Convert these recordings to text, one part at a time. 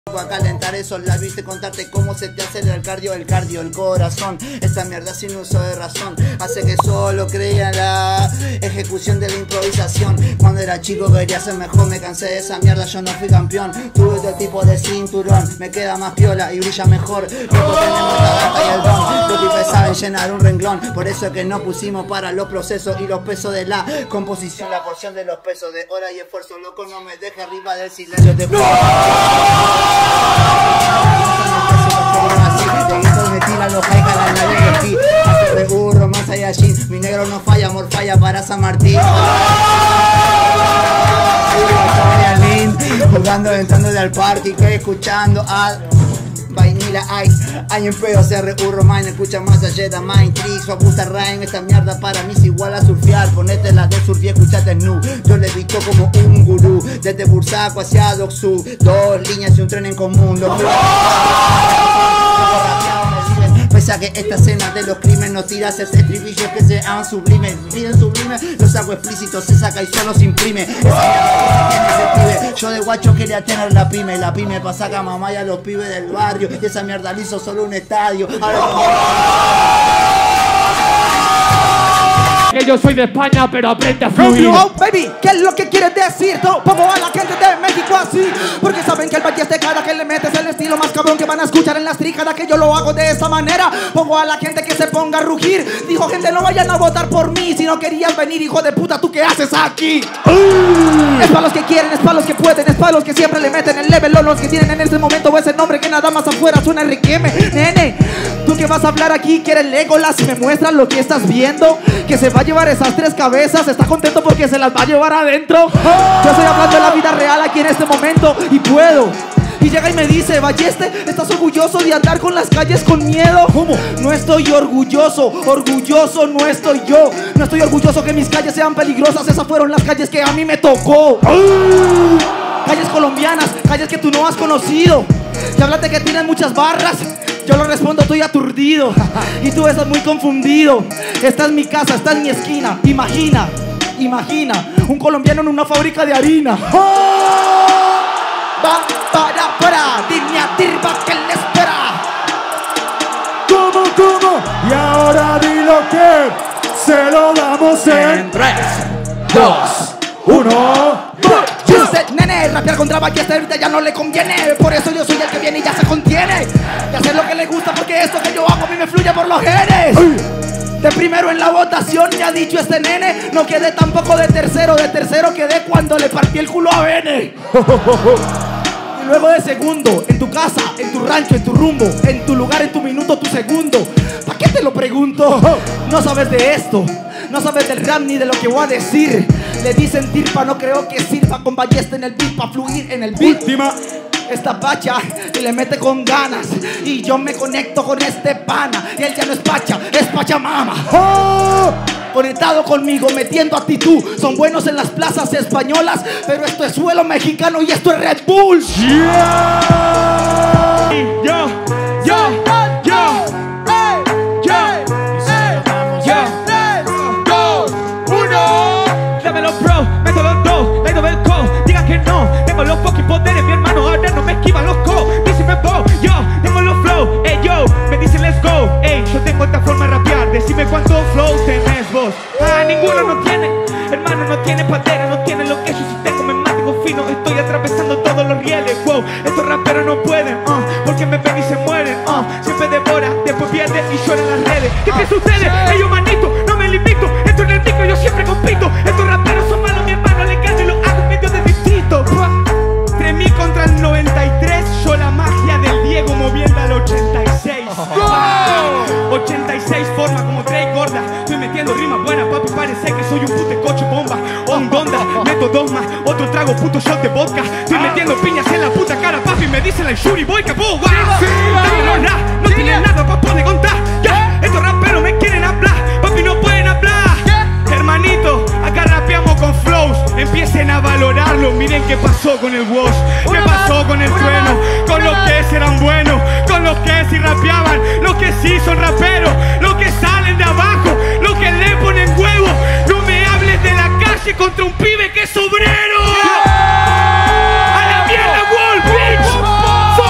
A calentar esos labios y contarte cómo se te acelera el cardio, el corazón. Esta mierda sin uso de razón hace que solo creía en la ejecución de la improvisación. Cuando era chico quería ser mejor, me cansé de esa mierda, yo no fui campeón. Tuve otro tipo de cinturón, me queda más piola y brilla mejor. Luego tenemos la data y el don, los pibes saben llenar un renglón. Por eso es que no pusimos para los procesos y los pesos de la composición. La porción de los pesos de hora y esfuerzo, loco, no me deje arriba del silencio. Te me tira los haikas a la de hasta de burro más allá allí. Mi negro no falla, amor falla para San Martín. Jugando, entrando al party, que escuchando al Vanilla Ice, hay en pedo, CR Romine, escucha más allá de Mind Tricks, o abusa Rhyme, esta mierda para mí es igual a surfear, ponete la de surf y escuchate nu, yo le visto como un gurú, desde Bursaco hacia Doxu, 2 líneas y un tren en común, los pese a que esta escena de los crímenes no tiras ese estribillo que sean sublimes, miren sublime, lo saco explícito, se saca y solo se imprime. Esa mierda tiene ese pibe, yo de guacho quería tener la pyme pa' sacar mamá y a los pibes del barrio, y esa mierda le hizo solo un estadio. Que yo soy de España, pero aprende a fluir. Oh, baby, ¿qué es lo que quieres decir? Pongo a la gente de México así, porque saben que el Balleste cada que le metes el estilo más cabrón que van a escuchar en las trijadas, que yo lo hago de esta manera. Pongo a la gente que se ponga a rugir. Dijo gente, no vayan a votar por mí. Si no querían venir, hijo de puta, ¿tú qué haces aquí? Es para los que quieren, es para los que pueden, es para los que siempre le meten el level, o los que tienen en este momento ese nombre que nada más afuera suena RQM. Nene, tú que vas a hablar aquí, quieres Legolas y me muestras lo que estás viendo, que se va a llevar esas 3 cabezas, está contento porque se las va a llevar adentro. Yo estoy hablando de la vida real aquí en este momento y puedo. Y llega y me dice, Balleste, ¿estás orgulloso de andar con las calles con miedo? ¿Cómo? No estoy orgulloso, orgulloso no estoy yo. No estoy orgulloso que mis calles sean peligrosas, esas fueron las calles que a mí me tocó. Calles colombianas, calles que tú no has conocido. Y háblate que tienen muchas barras. Yo lo respondo, estoy aturdido y tú estás muy confundido. Esta es mi casa, esta es mi esquina. Imagina, un colombiano en una fábrica de harina. Va para, dime a Tirba que le espera. ¿Cómo? Y ahora dilo que se lo damos en 3, 2, 1. Nene, rapear contra Balleste ahorita ya no le conviene. Por eso yo soy el que viene y ya se contiene. Y hacer lo que le gusta porque esto que yo hago a mí me fluye por los genes. De primero en la votación me ha dicho este nene. No quedé tampoco de tercero quedé cuando le partí el culo a Bene. Y luego de segundo, en tu casa, en tu rancho, en tu rumbo, en tu lugar, en tu minuto, tu segundo. ¿Para qué te lo pregunto? No sabes de esto, no sabes del rap ni de lo que voy a decir. Le dicen Tirpa, no creo que sirva con Balleste en el beat pa' fluir en el beat. Última. Esta pacha y le mete con ganas y yo me conecto con este pana y él ya no es pacha, es pachamama. Conectado conmigo, metiendo actitud. Son buenos en las plazas españolas, pero esto es suelo mexicano y esto es Red Bull. Dámelo, bro, meto los dos, le doy el co. Diga que no, tengo los fucking poderes, mi hermano ahora no me esquiva los co. Dísime vos, yo tengo los flow, yo, me dicen let's go. Yo tengo esta forma de rapear, decime cuántos flow tenés vos. Ninguno no tiene, hermano no tiene patera, no tiene lo que yo sí tengo, me mantengo fino, estoy atravesando todos los rieles. Wow, estos raperos no pueden, porque me ven y se mueren, siempre devora, después pierde y llora en las redes. ¿Qué sucede? Ellos manito, no me limito, esto en el micro yo siempre compito. Estos raperos son malos, mi hermano, le gano y lo hago en medio de distrito. 3000 contra el 93, yo la magia del Diego moviendo al 86. 86 forma como Drake gorda, estoy metiendo rimas buenas, papi, parece que soy un putecoche bomba o un gonda, meto 2 más, otro trago, puto shot de vodka, estoy metiendo piñas en la puta cara, papi, me dicen la Shuri Boy, que boba, no tienen nada pa' poder contar, estos raperos me quieren hablar, papi, no pueden hablar, hermanito, acá rapeamos con flows, empiecen a valorarlo, miren qué pasó con el Wash, qué pasó con el Trueno, con los que eran buenos, con los que sí rapeaban, los que sí son raperos, los que salen de abajo, los que le ponen huevo, no me hables de la calle contra un pibe que es obrero. ¡A la mierda, Wall, bitch!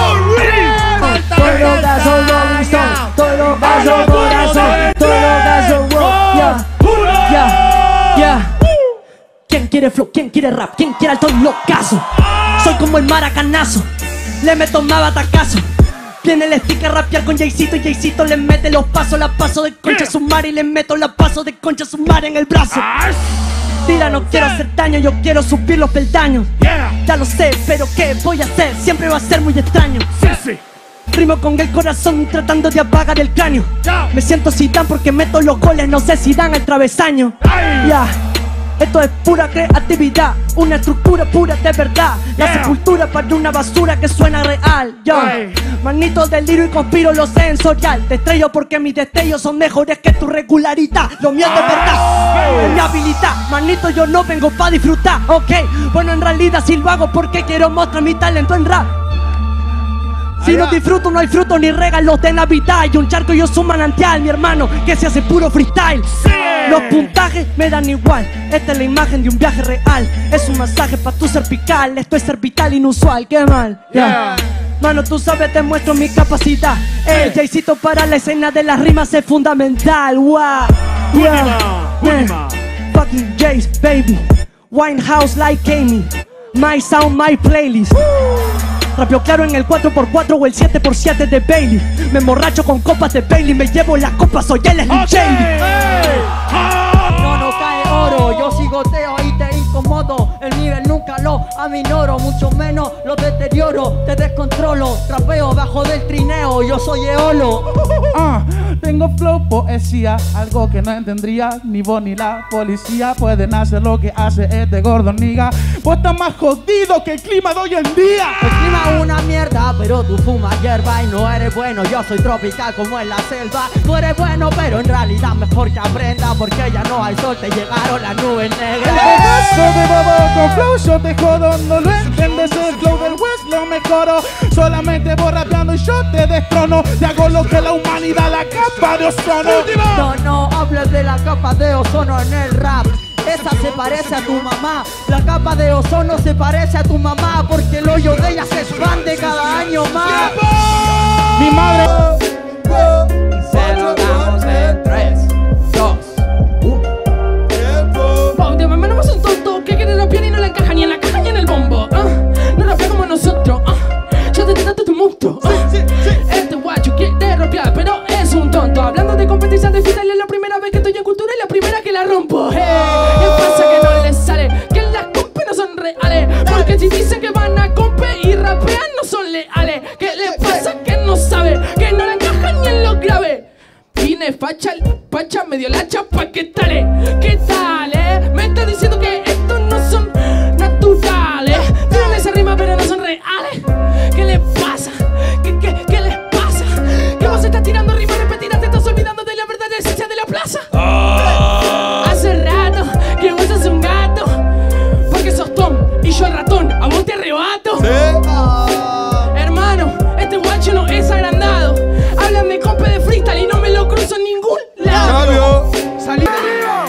quiere rap, quien quiera estoy locazo. Soy como el maracanazo, le meto más batacazo. Viene el stick a rapear con Jaycito y Jaycito le mete los pasos. La paso de concha a su madre y le meto la paso de concha a su madre en el brazo. Tira, no quiero hacer daño, yo quiero subir los peldaños. Ya lo sé, pero ¿qué voy a hacer? Siempre va a ser muy extraño. Rimo con el corazón tratando de apagar el cráneo. Me siento Zidane porque meto los goles, no sé si dan al travesaño. Ya, esto es pura creatividad, una estructura pura de verdad. La sepultura para una basura que suena real. Yo, manito deliro y conspiro lo sensorial. Te estrello porque mis destellos son mejores que tu regularidad. Lo mío es de verdad, es mi habilidad. Manito, yo no vengo pa' disfrutar, ok. Bueno, en realidad sí lo hago porque quiero mostrar mi talento en rap. Si no disfruto, no hay fruto ni regalos de Navidad. Y un charco yo soy un manantial, mi hermano, que se hace puro freestyle. Los puntajes me dan igual. Esta es la imagen de un viaje real. Es un masaje pa' tu cervical. Esto es ser vital inusual, qué mal. Mano, tú sabes, te muestro mi capacidad. El Jaycito para la escena de las rimas es fundamental. Wow. Fucking Jace, baby. Winehouse like Amy. My sound, my playlist. Rapio claro en el 4x4 o el 7x7 de Bailey. Me emborracho con copas de Bailey. Me llevo las copas, soy el Slim Shady. No cae oro, yo sigoteo y te incomodo. El nivel nunca lo aminoro, mucho menos lo deterioro. Te descontrolo, trapeo bajo del trineo. Yo soy Eolo. Tengo flow, poesía, algo que no entendría ni vos ni la policía. Pueden hacer lo que hace este gordo niga. Vos estás más jodido que el clima de hoy en día. El clima es una mierda, pero tú fumas hierba y no eres bueno. Yo soy tropical como en la selva. Tú eres bueno, pero en realidad mejor que aprenda, porque ya no hay sol, te llegaron las nubes negras. Eso de bobo con flow, yo te jodo. No lo entiendes, el flow del West lo mejoro. Solamente vos rapeando y yo te destrono. Te hago lo que la humanidad, la capa de ozono. No hables de la capa de ozono en el rap. Esa se parece a tu mamá. La capa de ozono se parece a tu mamá, porque el hoyo de ella se expande cada año más. Mi madre. Se lo damos en 3, 2, 1. Wow, de mamá no es un tonto que quiere rapear y no la encaja ni en la caja ni en el bombo. No rapea como nosotros. Yo te tiraste tu monstruo. Este guacho quiere rapear, pero es un tonto. Hablando de competencia de freestyle, es la primera vez que estoy en cultura y la primera que la rompo. ¿Qué pasa que no les sale? Que las compes no son reales. Porque si dicen que van a compe y rapean no son leales. ¿Qué les pasa? Que no sabe, que no la encajan ni en lo grave. Vine facha, medio la chapa, ¿qué tal? ¿Qué tal? Me está diciendo que estos no son naturales. Tienen esa rima pero no son reales. ¿Qué les pasa? ¿Qué les pasa? Que vos estás tirando rimas repetidas, te estás olvidando de la verdadera esencia de la plaza. Hace rato que vos sos un gato, porque sos Tom y yo el ratón, a vos te arrebato. Hermano, este guacho no es agrandado. Hablan de compa de freestyle y no me lo cruzo en ningún lado. Salí de arriba.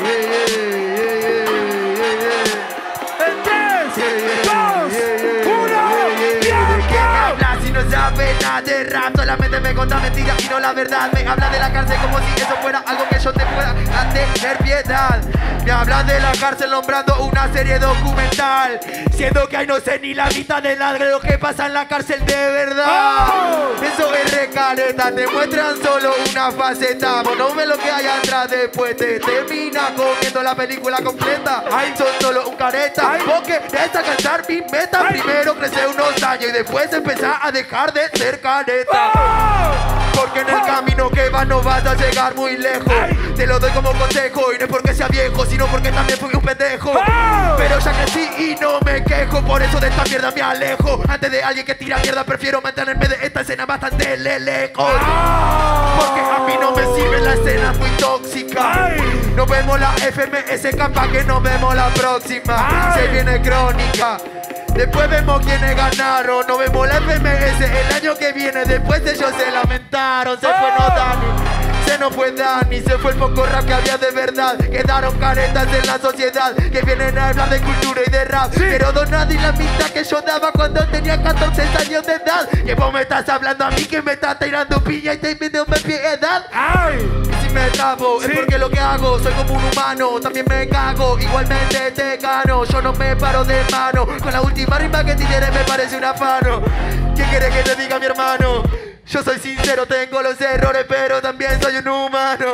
Si no sabe nada de rap, solamente me cuenta mentiras y no la verdad. Me habla de la cárcel como si eso fuera algo que yo te pueda tener piedad. Me hablan de la cárcel nombrando una serie documental, siendo que ahí no sé ni la mitad de lo que pasa en la cárcel de verdad. Eso es recaleta, te muestran solo una faceta. Vos no ves lo que hay atrás, después te termina comiendo la película completa. Ahí son solo un careta, porque de alcanzar mi meta, primero crecer unos años y después empezar a dejar de ser careta. Porque en el camino que vas no vas a llegar muy lejos. Te lo doy como consejo y no es porque sea viejo, sino porque también fui un pendejo. Pero ya crecí y no me quejo, por eso de esta mierda me alejo. Antes de alguien que tira mierda prefiero mantenerme de esta escena bastante lejos. Porque a mí no me sirve la escena muy tóxica. Nos vemos la FMS, capaz que nos vemos la próxima. Se viene crónica. Después vemos quiénes ganaron. Nos vemos la FMS el año que viene. Después ellos se lamentaron. Se fue no Dani, se nos fue Dani. Se fue el poco rap que había de verdad. Quedaron caretas en la sociedad que vienen a hablar de cultura y de rap. Pero donar y la mitad que yo daba cuando tenía 14 años de edad. Que vos me estás hablando a mí, que me estás tirando piña y te pidiendo piedad. Y si me me trabo, es porque lo que hago, soy como un humano, también me cago, igualmente te gano, yo no me paro de mano, con la última rima que tiré me parece un afano. ¿Qué quiere que te diga mi hermano? Yo soy sincero, tengo los errores, pero también soy un humano.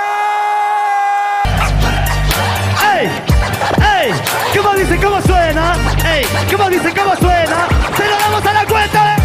¡Ey! ¡Ey! ¿Cómo dice? ¿Cómo suena? ¡Ey! ¿Cómo dice? ¿Cómo suena? ¡Se lo damos a la cuenta!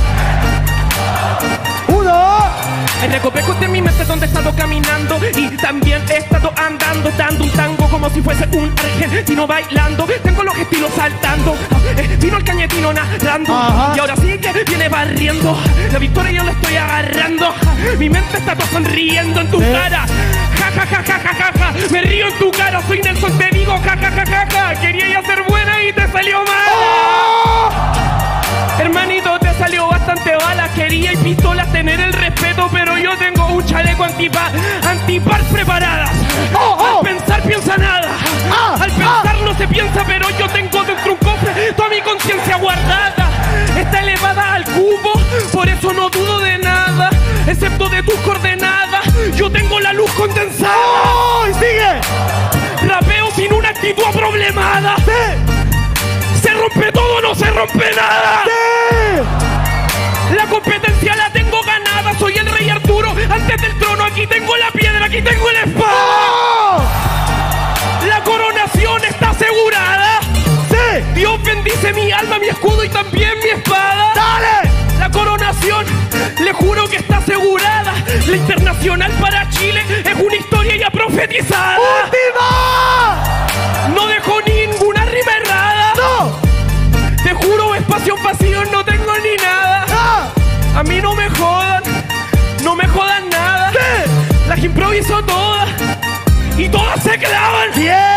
El recoveco de mi mente donde he estado caminando y también he estado andando, dando un tango como si fuese un argentino bailando. Tengo los estilos saltando, vino el cañetino narrando. Ajá. Y ahora sí que viene barriendo. La victoria yo la estoy agarrando. Mi mente está todo sonriendo en tu cara. Ja, ja, ja, ja, ja, ja, ja. Me río en tu cara, soy Nelson, te digo ja, ja, ja, ja, ja. Quería ya ser buena y te salió mal. ¡Oh! Hermanito, te salió bastante bala. Quería y pistolas tener el respeto, pero yo tengo un chaleco antipar preparadas. Al pensar piensa nada. Al pensar no se piensa, pero yo tengo dentro un cofre toda mi conciencia guardada. Está elevada al cubo, por eso no dudo de nada, excepto de tus coordenadas. Yo tengo la luz condensada. ¡Oh! ¡Y sigue! Rapeo sin una actitud problemada. ¡Sí! Se rompe todo, no se rompe nada. ¡Sí! La competencia la tengo ganada. Soy el rey Arturo antes del trono. Aquí tengo la piedra, aquí tengo la espada. ¡Oh! La coronación está asegurada. ¡Sí! Dios bendice mi alma, mi escudo y también mi espada. ¡Dale! La coronación, le juro que está asegurada. La internacional para Chile es una historia ya profetizada. ¡Última! No dejo ninguna rima errada. ¡No! Te juro, espacio vacío no tengo ni nada. ¡No! A mí no me jodan, no me jodan nada. ¡Sí! Las improviso todas y todas se clavan.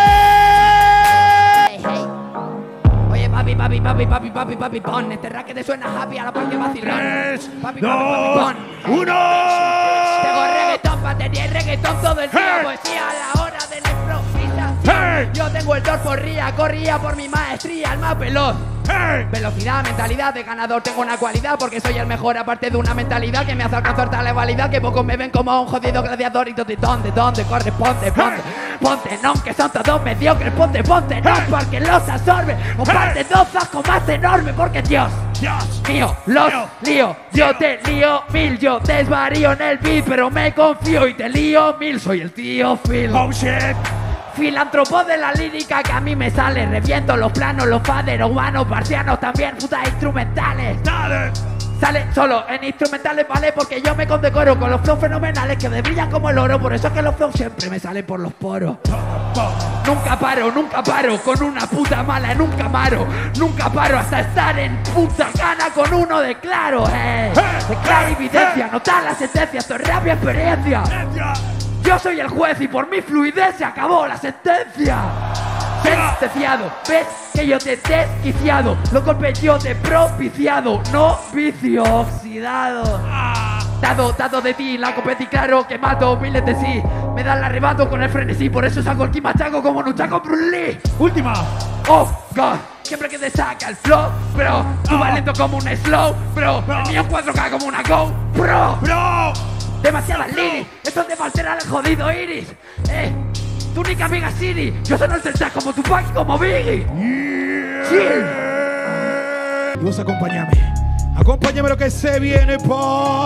Oye, papi, pon. Este rack que te suena happy a la parte vacilón. 3, Papi, 2, pon. 1. Tengo reggaetón pa' tener reggaetón todo el día. Poesía a la hora de la improvisación. Yo tengo el dorforría, corría por mi maestría, el más veloz. Velocidad, mentalidad de ganador. Tengo una cualidad porque soy el mejor, aparte de una mentalidad que me hace alcanzar tal rivalidad que pocos me ven como un jodido gladiador. Y ¿dónde corre? Ponte, no, que son todos mediocres. Ponte, no, porque los absorbe. O parte dos vascos más enorme, porque Dios mío, los lío. Yo te lío mil, yo desvarío en el beat, pero me confío y te lío mil. Soy el tío Phil. Oh shit. Filántropo de la lírica que a mí me sale. Reviento los planos, los faderos, humanos, parcianos, también putas instrumentales. Dale. Sale solo en instrumentales, ¿vale? Porque yo me condecoro con los flows fenomenales que me brillan como el oro. Por eso es que los flows siempre me salen por los poros. Nunca paro con una puta mala en un camaro. Nunca paro hasta estar en puta gana con uno de claro. De clara evidencia, notar la sentencia, esto es rap y experiencia. Yo soy el juez y por mi fluidez se acabó la sentencia. Sentenciado, ves que yo te he desquiciado. Los golpes yo te he propiciado, no vicio oxidado. Dado de ti, la competí claro que mato miles de sí. Me dan el arrebato con el frenesí, por eso saco el kimachaco como Nunchaku Bruce Lee. Última. Oh God, siempre que te saca el flow, bro. Tú vas lento como un slow, bro. El mío 4K como una Go, bro. Demasiadas lyrics, esto te va a alterar el jodido iris. Tu única amiga Siri, yo soy el tercer como Tupac y como Biggie. Chill. Y vos acompáñame lo que se viene, pa.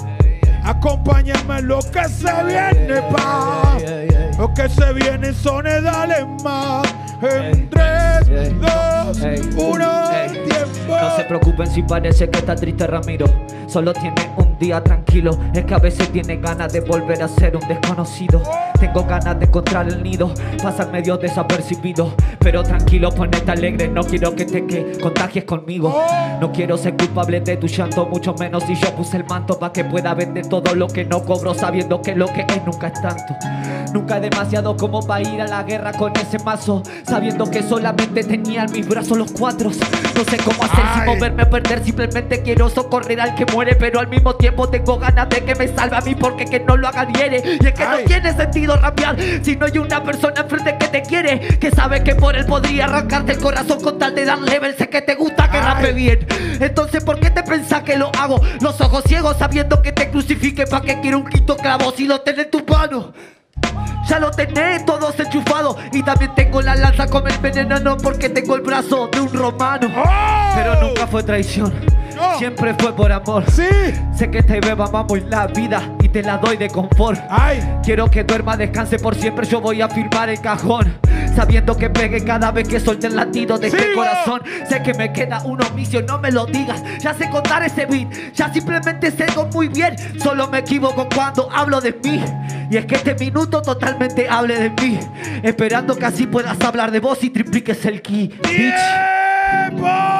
Acompáñame lo que se viene, pa. Lo que se viene son dale más. En 3, 2, 1, tiempo. No se preocupen si parece que está triste Ramiro. Solo tiene un día tranquilo. Es que a veces tiene ganas de volver a ser un desconocido. Tengo ganas de encontrar el nido, pasar medio desapercibido. Pero tranquilo, ponete alegre. No quiero que te contagies conmigo. No quiero ser culpable de tu llanto, mucho menos si yo puse el manto para que pueda vender todo lo que no cobro, sabiendo que lo que es nunca es tanto. Nunca es demasiado como para ir a la guerra con ese mazo, sabiendo que solamente tenía en mis brazos los 4. No sé cómo hacer sin moverme a perder. Simplemente quiero socorrer al que muere, pero al mismo tiempo tengo ganas de que me salve a mí, porque que no lo haga hiere. Y es que no tiene sentido rapear si no hay una persona enfrente que te quiere, que sabe que por él podría arrancarte el corazón con tal de dar level. Sé que te gusta que rape bien, entonces ¿por qué te pensás que lo hago? Los ojos ciegos sabiendo que te crucifique, ¿pa' qué quiero un quinto clavo si lo tenés en tus manos? Ya lo tenés todos enchufados. Y también tengo la lanza con el veneno, no porque tengo el brazo de un romano. Pero nunca fue traición, siempre fue por amor. Sí. Sé que te beba, mamo, y la vida y te la doy de confort. Quiero que duerma, descanse por siempre. Yo voy a firmar el cajón, sabiendo que pegue cada vez que suelte el latido de este corazón. Sé que me queda un omicio, no me lo digas. Ya sé contar ese beat, ya simplemente sé muy bien. Solo me equivoco cuando hablo de mí. Y es que este minuto totalmente hable de mí, esperando que así puedas hablar de vos y tripliques el ki, bitch. Hola,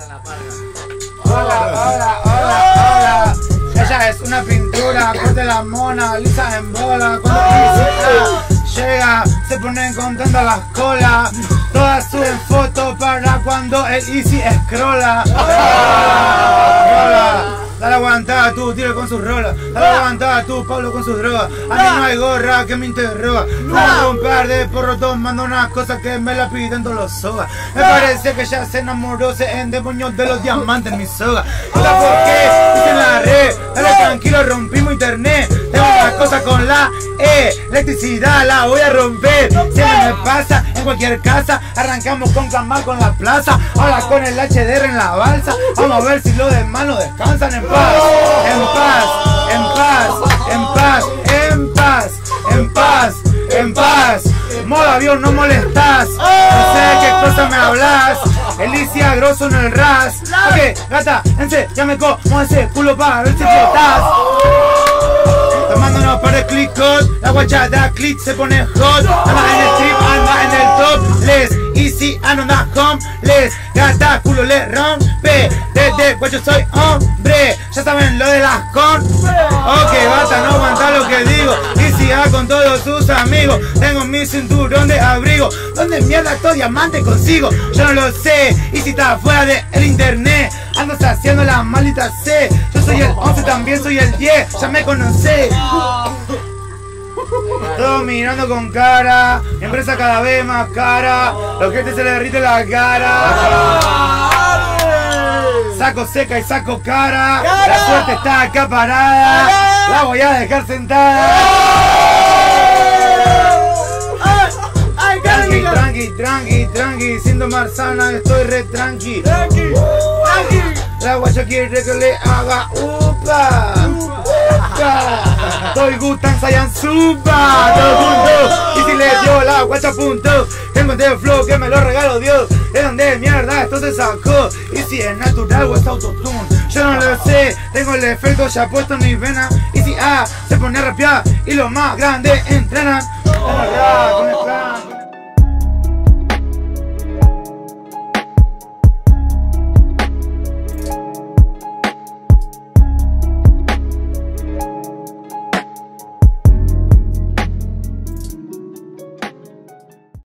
hola, hola, hola. Ella es una pintura, corte la mona, lisa en bola. Cuando llega, se ponen contentas las colas. Todas suben fotos para cuando el Easy scrolla. Dale aguantada tú, tiro con sus rolas. Dale aguantada tú, Pablo con sus drogas. A mí no hay gorra que me interroga. Fumo un par de porros tomando unas cosas que me la piden todos los sogas. Me parece que ya se enamoró, se endemonió de los diamantes en mi soga. ¿Por qué? Dice en la red. Dale tranquilo, rompimos internet. Tengo una cosa con la electricidad, la voy a romper. Siempre me pasa en cualquier casa. Arrancamos con Camal con la plaza. Ahora con el HDR en la balsa. Vamos a ver si los demás no descansan en paz. En paz, en paz, en paz, en paz, en paz, en paz. Modo avión, no molestas. No sé qué cosa me hablas. Elicia grosso en el ras. Ok, gata, enséñame cómo ese culo para ver si flotas. Tomándonos para el click code. La guacha da click, se pone hot. Anda en el trip, anda en el top. Les easy, anda homeless. Gata, culo le rompe. Desde guacho soy hombre. Ya saben lo de las con. Ok, basta, no aguanta lo que digo. Easy A con todos sus amigos. Tengo mi cinturón de abrigo. ¿Dónde mierda estos diamantes consigo? Yo no lo sé. Y si está fuera del internet, ando haciendo la maldita C. Yo soy el 11, también soy el 10. Ya me conocé. Todo mirando con cara. Mi empresa cada vez más cara. Los gente se le derrite la cara. Saco seca y saco cara. La suerte está acá parada. La voy a dejar sentada. Tranqui, tranqui, tranqui, tranqui. Siendo Marzana, estoy re tranqui. La guacha quiere que le haga upa. Doy Gutan Saiyan Supa. Todo junto. Y si le dio la guacha punto. Tengo el flow que me lo regaló Dios. ¿De dónde mierda esto se sacó? Y si es natural o es autotune, yo no lo sé. Tengo el efecto ya puesto en mis venas. Y si se pone a rapear y los más grandes entrenan.